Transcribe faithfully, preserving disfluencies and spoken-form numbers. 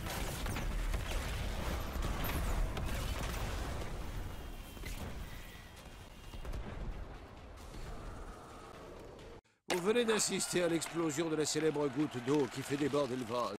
Vous venez d'assister à l'explosion de la célèbre goutte d'eau qui fait déborder le vase.